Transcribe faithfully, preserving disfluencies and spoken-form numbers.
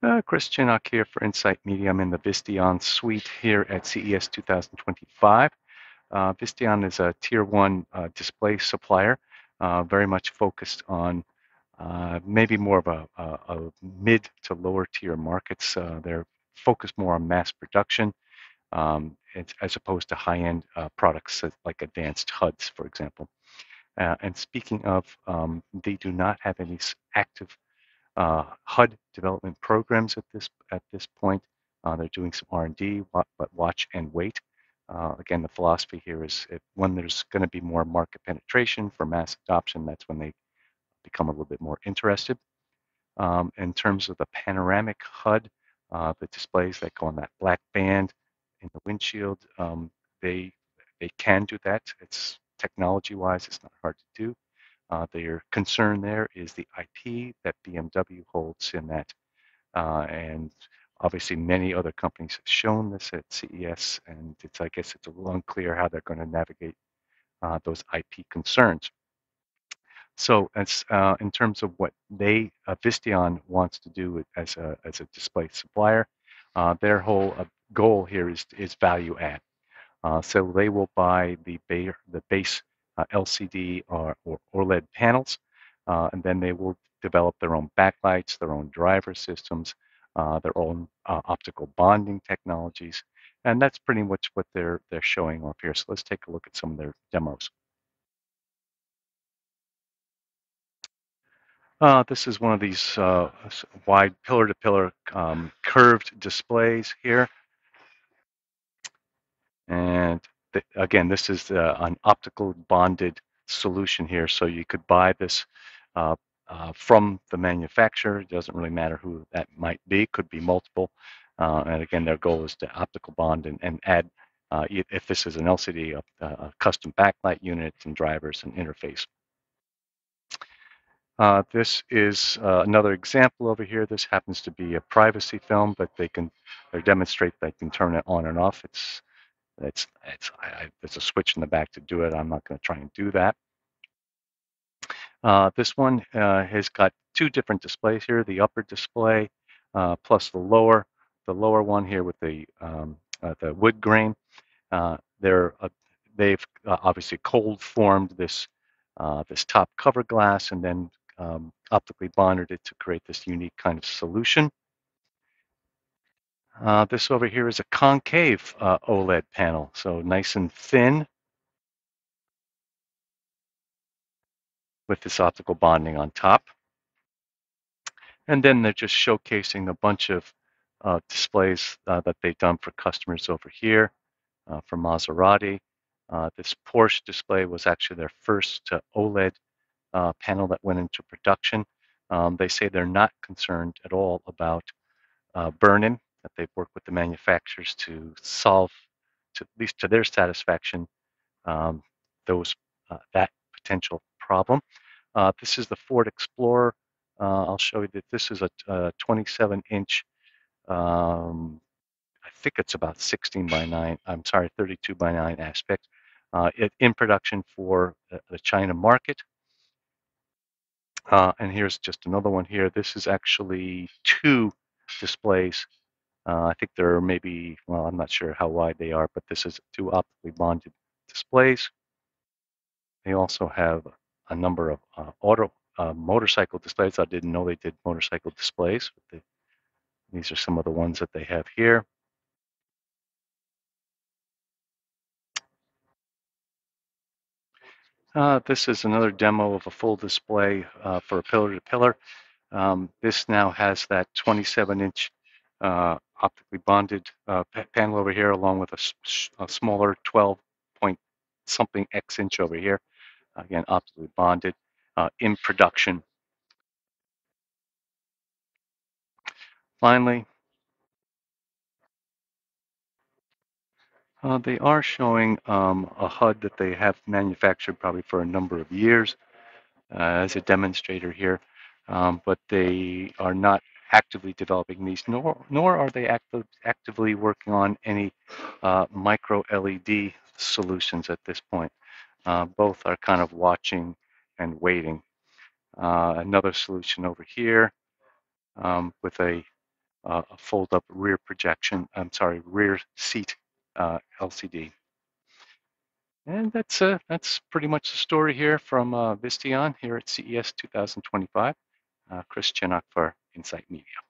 Uh, Chris Chinnock here for Insight Media. I'm in the Visteon suite here at C E S two thousand twenty-five. Uh, Visteon is a tier one uh, display supplier, uh, very much focused on uh, maybe more of a, a, a mid to lower tier markets. Uh, they're focused more on mass production um, as opposed to high-end uh, products like advanced H U Ds, for example. Uh, and speaking of, um, they do not have any active uh, H U D development programs at this at this point. Uh, they're doing some R and D, but watch and wait. Uh, again, the philosophy here is if, when there's going to be more market penetration for mass adoption, that's when they become a little bit more interested. Um, in terms of the panoramic H U D, uh, the displays that go on that black band in the windshield, um, they they can do that. It's technology-wise, it's not hard to do. Uh, their concern there is the I P that B M W holds in that. Uh, and obviously many other companies have shown this at C E S, and it's, I guess it's a little unclear how they're going to navigate uh, those I P concerns. So as uh, in terms of what they, uh, Visteon wants to do as a, as a display supplier, uh, their whole uh, goal here is, is value add. Uh, so they will buy the, ba the base uh, L C D or, or OLED panels, uh, and then they will develop their own backlights, their own driver systems, uh, their own uh, optical bonding technologies, and that's pretty much what they're they're showing off here. So let's take a look at some of their demos. Uh, this is one of these uh, wide pillar-to-pillar um, curved displays here. And th again, this is uh, an optical bonded solution here. So you could buy this uh, uh, from the manufacturer. It doesn't really matter who that might be. Could be multiple. Uh, and again, their goal is to optical bond and, and add, uh, if this is an L C D, a, a custom backlight unit and drivers and interface. Uh, this is uh, another example over here. This happens to be a privacy film, but they can they demonstrate they can turn it on and off. It's it's it's I, there's a switch in the back to do it. I'm not going to try and do that. Uh, this one uh, has got two different displays here: the upper display uh, plus the lower the lower one here with the um, uh, the wood grain. Uh, they're uh, they've uh, obviously cold formed this uh, this top cover glass and then um, optically bonded it to create this unique kind of solution. Uh, this over here is a concave uh, OLED panel, so nice and thin with this optical bonding on top. And then they're just showcasing a bunch of uh, displays uh, that they've done for customers over here uh, for Maserati. Uh, this Porsche display was actually their first uh, OLED uh, panel that went into production. Um, they say they're not concerned at all about uh, burn-in, that they've worked with the manufacturers to solve, to, at least to their satisfaction, um, those uh, that potential problem. Uh, this is the Ford Explorer. Uh, I'll show you that this is a twenty-seven inch, um, I think it's about sixteen by nine, I'm sorry, thirty-two by nine aspect, uh, it, in production for the, the China market. Uh, and here's just another one here. This is actually two displays. Uh, I think there are maybe, well, I'm not sure how wide they are, but this is two optically bonded displays. They also have a number of uh, auto uh, motorcycle displays. I didn't know they did motorcycle displays. But they, these are some of the ones that they have here. Uh, this is another demo of a full display uh, for a pillar-to-pillar. Um, this now has that twenty-seven inch uh, optically bonded uh, panel over here, along with a, a smaller twelve point something X inch over here. Again, optically bonded uh, in production. Finally, uh, they are showing um, a H U D that they have manufactured probably for a number of years uh, as a demonstrator here, um, but they are not actively developing these, nor nor are they active, actively working on any uh, micro L E D solutions at this point. Uh, both are kind of watching and waiting. Uh, another solution over here um, with a uh, a fold-up rear projection, I'm sorry, rear seat uh, L C D. And that's uh, that's pretty much the story here from uh, Visteon here at C E S two thousand twenty-five. Uh, Chris Chinnock for Insight Media.